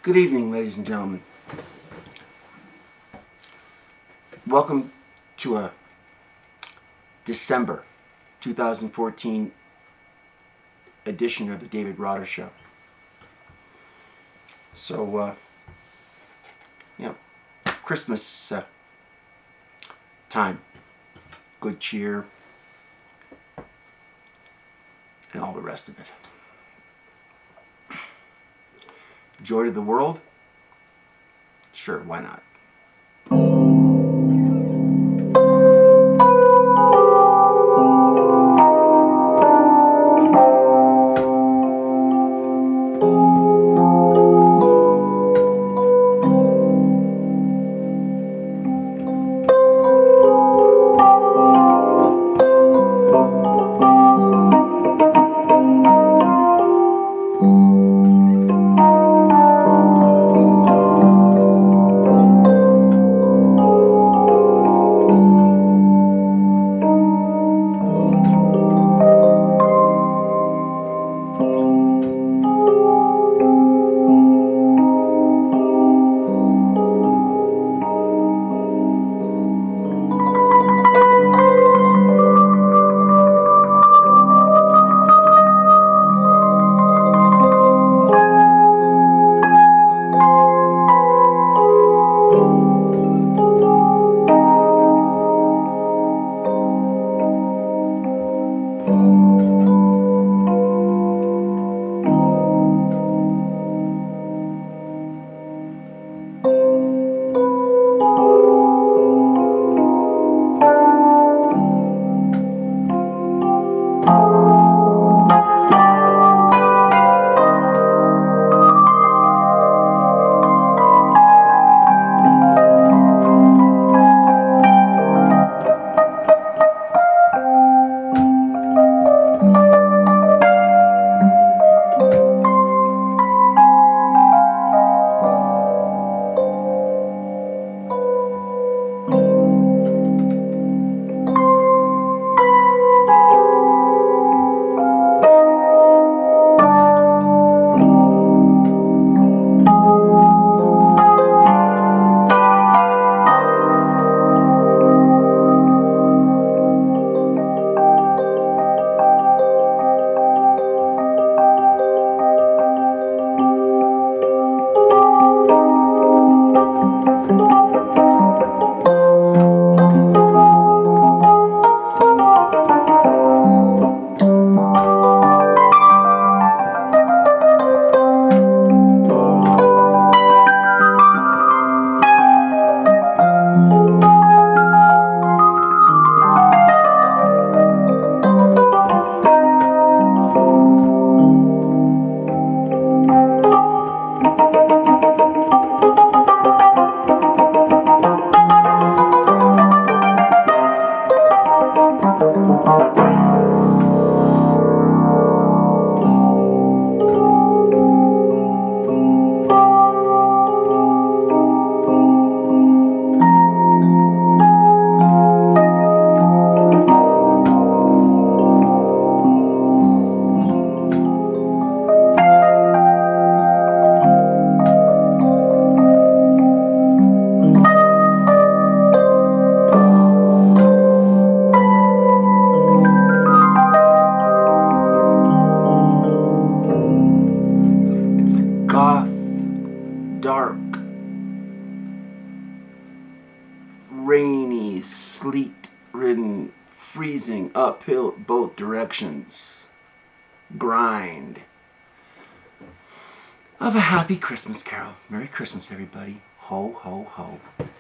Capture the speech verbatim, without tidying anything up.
Good evening, ladies and gentlemen. Welcome to a December two thousand fourteen edition of the David Rotter Show. So, uh, you know, Christmas uh, time, good cheer, and all the rest of it. Joy to the world? Sure, why not? Dark, rainy, sleet-ridden, freezing uphill both directions grind of a happy Christmas carol. Merry Christmas, everybody. Ho, ho, ho.